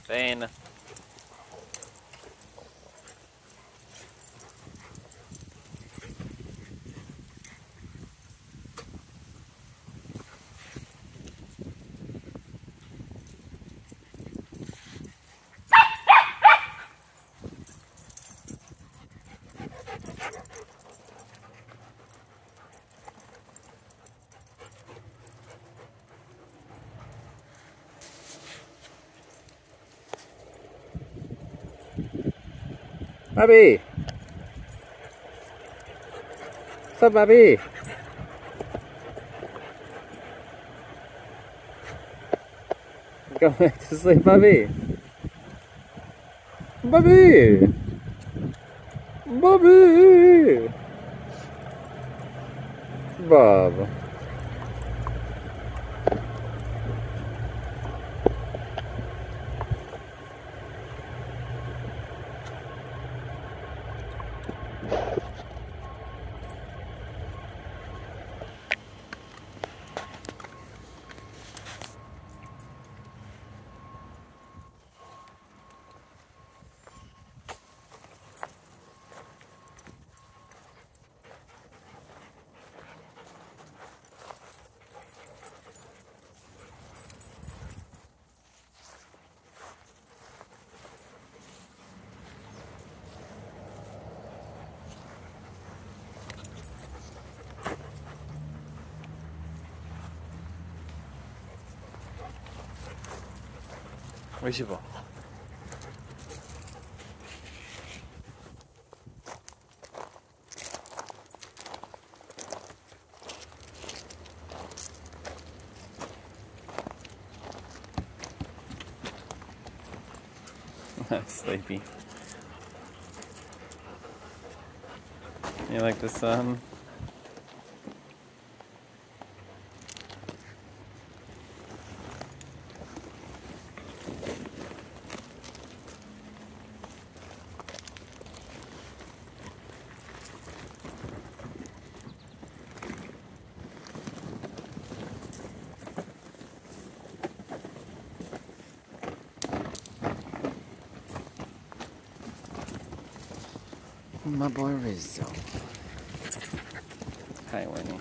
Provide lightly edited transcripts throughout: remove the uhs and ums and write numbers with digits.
Bane. Bobby! What's up, Bobby? Go back to sleep, Bobby. Bobby! Bobby! Bob. Where's she go? Sleepy. You like the sun? My boy Rizzo. Hi, Winnie.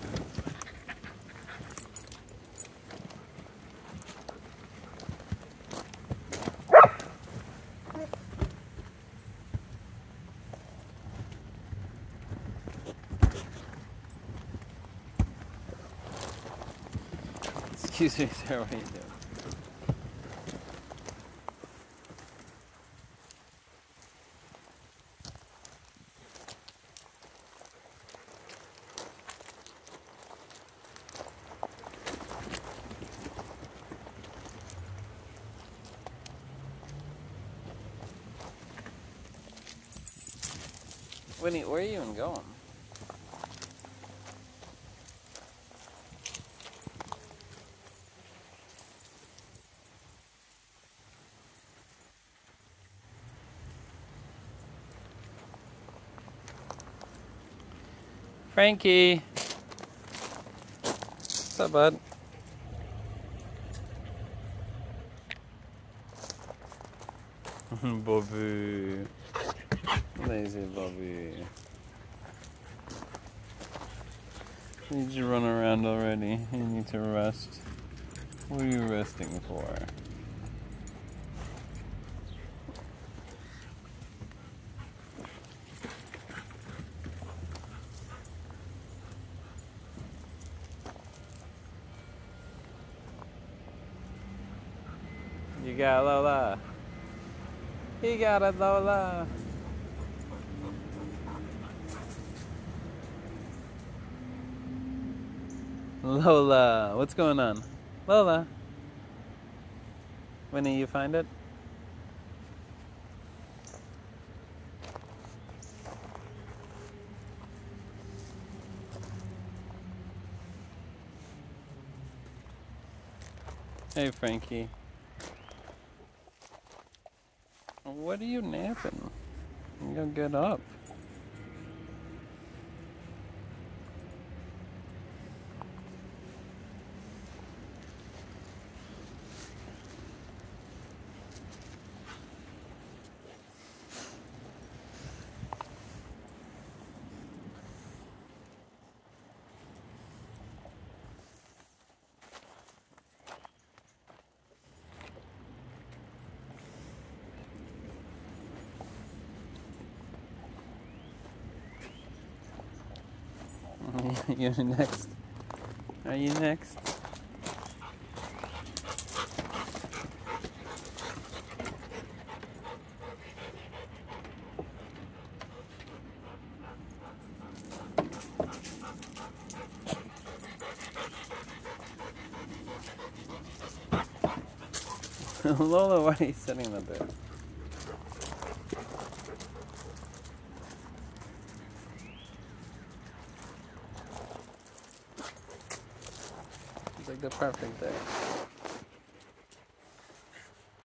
Excuse me, sir, what are you doing? Winnie, where are you even going? Frankie! What's up, bud? Bobby. Lazy Bobby. You need to run around already. You need to rest. What are you resting for? You got Lola. You got it, Lola. Lola, what's going on? Lola. Winnie, you find it? Hey, Frankie. What are you napping? You gotta get up. You're next. Are you next? Lola, why are you sitting up there? It's like the perfect day.